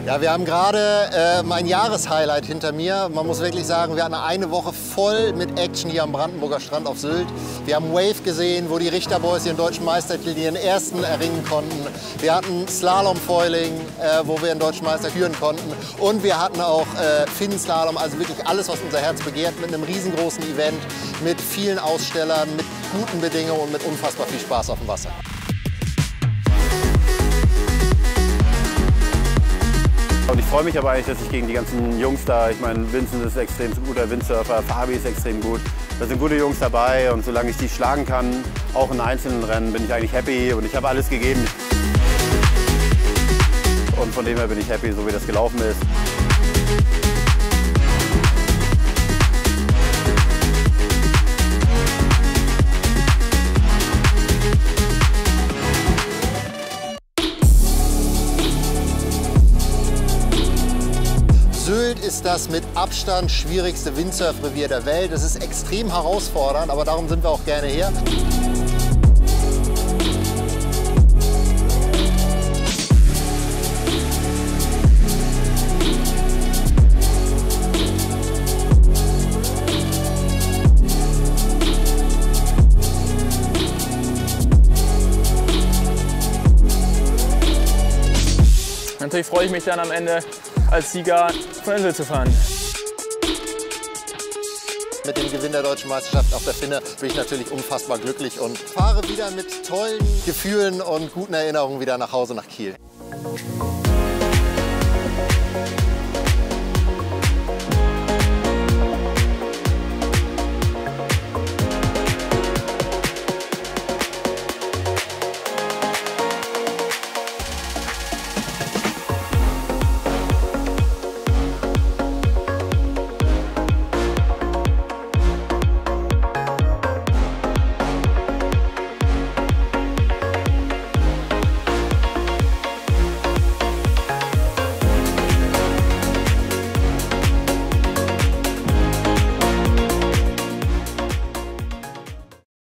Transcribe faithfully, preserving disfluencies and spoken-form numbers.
Ja, wir haben gerade äh, mein Jahreshighlight hinter mir. Man muss wirklich sagen, wir hatten eine Woche voll mit Action hier am Brandenburger Strand auf Sylt. Wir haben Wave gesehen, wo die Richterboys ihren deutschen Meistertitel, ihren ersten erringen konnten. Wir hatten Slalom-Foiling, äh, wo wir den deutschen Meister führen konnten. Und wir hatten auch äh, Finnenslalom, also wirklich alles, was unser Herz begehrt, mit einem riesengroßen Event, mit vielen Ausstellern, mit guten Bedingungen und mit unfassbar viel Spaß auf dem Wasser. Und ich freue mich aber eigentlich, dass ich gegen die ganzen Jungs da, ich meine, Vincent ist extrem guter Windsurfer, Fabi ist extrem gut. Da sind gute Jungs dabei und solange ich die schlagen kann, auch in einzelnen Rennen, bin ich eigentlich happy und ich habe alles gegeben. Und von dem her bin ich happy, so wie das gelaufen ist. Sylt ist das mit Abstand schwierigste Windsurfrevier der Welt. Es ist extrem herausfordernd, aber darum sind wir auch gerne hier. Natürlich freue ich mich dann am Ende als Sieger von der Insel zu fahren. Mit dem Gewinn der Deutschen Meisterschaft auf der Finne bin ich natürlich unfassbar glücklich und fahre wieder mit tollen Gefühlen und guten Erinnerungen wieder nach Hause nach Kiel.